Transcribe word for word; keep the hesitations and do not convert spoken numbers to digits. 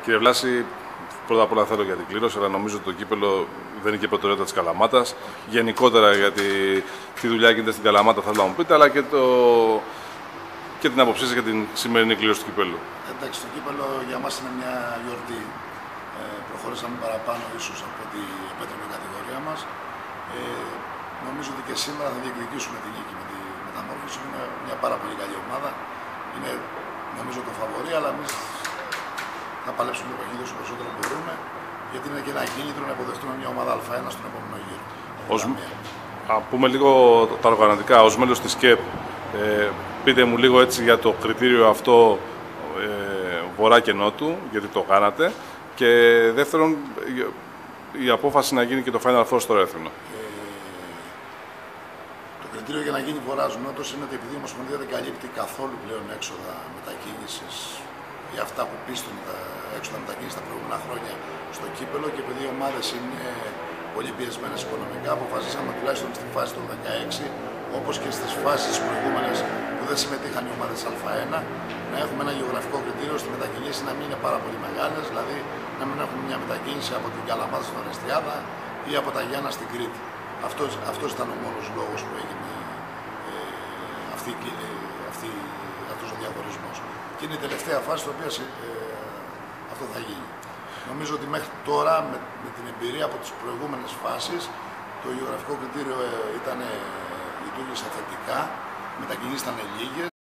Κύριε Βλάση, πρώτα απ' όλα θέλω για την κλήρωση, αλλά νομίζω ότι το κύπελο δεν είναι και προτεραιότητα της Καλαμάτας. Γενικότερα για τη, τη δουλειά γίνεται στην Καλαμάτα, θέλω να μου πείτε, αλλά και, το, και την άποψή σας για την σημερινή κλήρωση του κυπέλου. Εντάξει, το κύπελο για μας είναι μια γιορτή. Ε, προχωρήσαμε παραπάνω ίσως από ό,τι επέτρεπε η κατηγορία μας. Ε, νομίζω ότι και σήμερα θα διεκδικήσουμε την νίκη με τη Μεταμόρφωση. Είναι μια πάρα πολύ καλή ομάδα. Είναι νομίζω το φαβορί, αλλά εμείς θα παλέψουμε το παιχνίδι όσο περισσότερο μπορούμε, γιατί είναι και ένα κίνητρο να υποδεχτούμε μια ομάδα Α1 στον επόμενο γύρο. Ως, α, πούμε λίγο τα οργανωτικά, ως μέλος της ΚΕΠ, ε, πείτε μου λίγο έτσι για το κριτήριο αυτό ε, βορρά και νότου, γιατί το κάνατε, και δεύτερον η απόφαση να γίνει και το Final Four στο Ρέθυμνο. Ε, το κριτήριο για να γίνει βορράς νότος είναι ότι επειδή η Ομοσπονδία δεν καλύπτει καθόλου πλέον έξοδα μετακίνησης για αυτά που πίστουν τα έξοδα μετακίνησης τα προηγούμενα χρόνια στο κύπελο, και επειδή οι ομάδες είναι πολύ πιεσμένες οικονομικά, αποφασίσαμε τουλάχιστον στη φάση των δεκαέξι, όπως και στις φάσεις προηγούμενες που δεν συμμετείχαν οι ομάδες Α1, να έχουμε ένα γεωγραφικό κριτήριο στη μετακίνηση να μην είναι πάρα πολύ μεγάλες, δηλαδή να μην έχουμε μια μετακίνηση από την Καλαμάτα στην Ορεστιάδα ή από τα Γιάννα στην Κρήτη. Αυτός, αυτός ήταν ο μόνος λόγος που έγινε ε, αυτή, ε, αυτή, αυτός ο διαχωρισμός. Και είναι η τελευταία φάση στην οποία ε, αυτό θα γίνει. Νομίζω ότι μέχρι τώρα, με, με την εμπειρία από τις προηγούμενες φάσεις, το γεωγραφικό κριτήριο ε, ήταν, ε, λειτουργήσε θετικά, μετακινήσεις ήταν λίγες.